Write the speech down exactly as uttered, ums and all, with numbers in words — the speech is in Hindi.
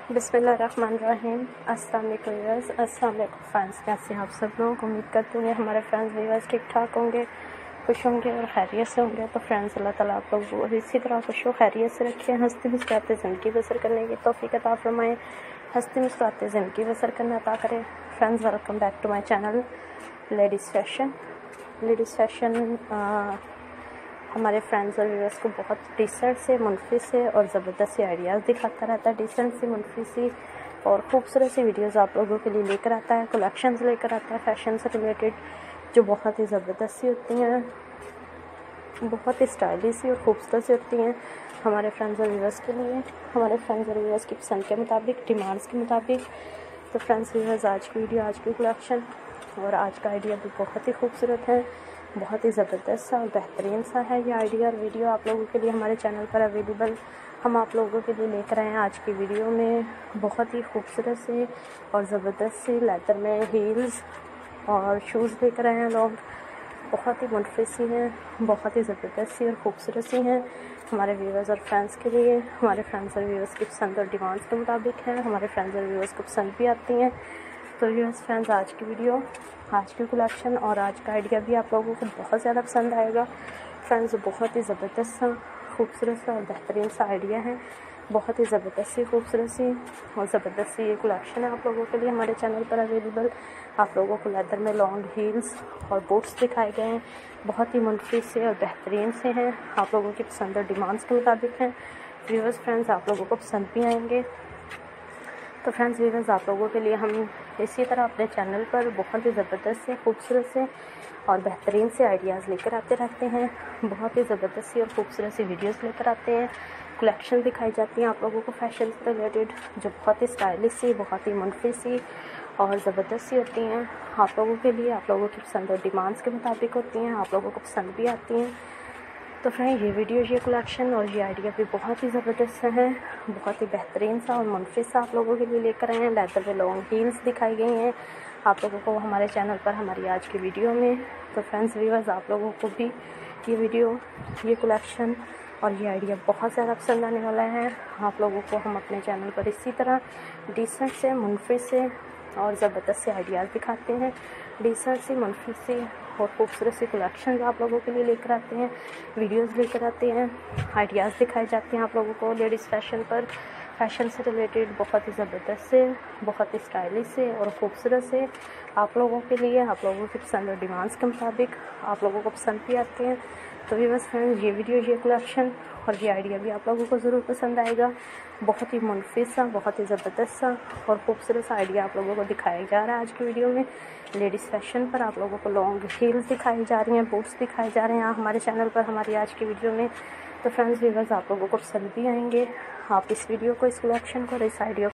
बिस्मिल्लाहिर्रहमानिर्रहीम। अस्सलाम वालेकुम व्यूअर्स, अस्सलाम वालेकुम फ्रेंड्स। कैसे हैं आप सब लोग? उम्मीद करते हैं हमारे फ्रेंड्स व्यूअर्स ठीक ठाक होंगे, खुश होंगे और खैरियत से होंगे। तो फ्रेंड्स, अल्लाह ताला आप लोग को इसी तरह खुश हो खैरियत से रखें, हंसती मुस्कुराते ज़िंदगी बसर करने की तौफीक अता फरमाएं, हंसती मुस्कुराते ज़िंदगी बसर करना अता करें। Friends, welcome back to my channel ladies fashion. Ladies fashion हमारे फ्रेंड्स और व्यूअर्स को बहुत डिसेंट से, मुनफी से और ज़बरदस्त से आइडियाज़ दिखाता रहता है। डिसेंट सी, मुनफी सी और ख़ूबसूरत सी वीडियोस आप लोगों के लिए लेकर आता है, कलेक्शंस लेकर आता है फैशन से रिलेटेड, जो बहुत ही ज़बरदस्त सी होती हैं, बहुत ही स्टाइलिश सी और ख़ूबसूरत सी होती हैं हमारे फ्रेंड्स और व्यूअर्स के लिए, हमारे फ्रेंड्स और व्यूअर्स की पसंद के मुताबिक, डिमांड्स के मुताबिक। तो फ्रेंड्स व्यूअर्स, आज की वीडियो, आज की कलेक्शन और आज का आइडिया भी बहुत ही खूबसूरत है, बहुत ही ज़बरदस्त सा और बेहतरीन सा है। ये आइडिया और वीडियो आप लोगों के लिए हमारे चैनल पर अवेलेबल हम आप लोगों के लिए लेकर आए हैं। आज की वीडियो में बहुत ही खूबसूरत से और ज़बरदस्त से लेदर में हील्स और शूज़ लेकर आए हैं लोग, बहुत ही मुनफरद सी हैं, बहुत ही ज़बरदस्त सी और ख़ूबसूरत सी हैं हमारे व्यूअर्स और फ्रेंड्स के लिए। हमारे फ्रेंड्स और व्यूअर्स की पसंद और डिमांड्स के मुताबिक हैं, हमारे फ्रेंड्स और व्यूअर्स को पसंद भी आती हैं। तो व्यूअर्स फ्रेंड्स, आज की वीडियो, आज की कलेक्शन और आज का आइडिया भी आप लोगों को बहुत ज़्यादा पसंद आएगा। फ्रेंड्स, बहुत ही ज़बरदस्त सा, खूबसूरत सा और बेहतरीन सा आइडिया है, बहुत ही ज़बरदस्त सी, खूबसूरत सी और ज़बरदस्त सी ये कलेक्शन है आप लोगों के लिए हमारे चैनल पर अवेलेबल। आप लोगों को लेदर में लॉन्ग हील्स और बूट्स दिखाए गए हैं, बहुत ही मुनफरद से और बेहतरीन से हैं, आप लोगों की पसंद और डिमांड्स के मुताबिक हैं। व्यूअर्स फ्रेंड्स, आप लोगों को पसंद भी आएंगे। तो फ्रेंड्स व्यूअर्स, आप लोगों के लिए हम इसी तरह अपने चैनल पर बहुत ही ज़बरदस्त से, खूबसूरत से और बेहतरीन से आइडियाज़ लेकर आते रहते हैं, बहुत ही ज़बरदस्त सी और खूबसूरत सी वीडियोस लेकर आते हैं, कलेक्शन दिखाई जाती हैं आप लोगों को फैशन से रिलेटेड, जो बहुत ही स्टाइलिश सी, बहुत ही मुनफरद सी और ज़बरदस्त सी होती हैं आप लोगों के लिए, आप लोगों की पसंद और डिमांड्स के मुताबिक होती हैं, आप लोगों को पसंद भी आती हैं। तो फ्रेंड, ये वीडियो, ये कलेक्शन और ये आइडिया भी बहुत ही ज़बरदस्त है, बहुत ही बेहतरीन सा और मुनफरद सा आप लोगों के लिए लेकर आए हैं। लेदर में लॉन्ग हील्स दिखाई गई हैं आप लोगों को हमारे चैनल पर हमारी आज की वीडियो में। तो फ्रेंड्स व्यूअर्स, आप लोगों को भी ये वीडियो, ये कलेक्शन और ये आइडिया बहुत ज़्यादा पसंद आने वाला है। आप लोगों को हम अपने चैनल पर इसी तरह डिसेंट से, मुनफरद से और ज़बरदस्त से आइडियाज़ दिखाते हैं, डिसेंट सी, मुनफरद सी और खूबसूरत सी कलेक्शन आप लोगों के लिए लेकर आते हैं, वीडियोस लेकर आते हैं, आइडियाज़ दिखाए जाते हैं आप लोगों को लेडीज़ फैशन पर, फैशन से रिलेटेड, बहुत ही ज़बरदस्त से, बहुत ही स्टाइलिश से और ख़ूबसूरत से आप लोगों के लिए, आप लोगों की पसंद और डिमांड्स के मुताबिक आप लोगों को पसंद भी आते हैं। तो व्यूअर्स फ्रेंड्स, ये वीडियो, ये कलेक्शन और ये आइडिया भी आप लोगों को ज़रूर पसंद आएगा। बहुत ही मुनफरद सा, बहुत ही ज़बरदस्त सा और ख़ूबसूरत सा आइडिया आप लोगों को दिखाया जा रहा है आज की वीडियो में। लेडीज़ फैशन पर आप लोगों को लॉन्ग हील्स दिखाई जा रही हैं, बूट्स दिखाए जा रहे हैं हमारे चैनल पर हमारी आज की वीडियो में। तो फ्रेंड्स व्यूअर्स, आप लोगों को पसंद भी आएंगे। आप इस वीडियो को, इस कलेक्शन को और इस आइडिया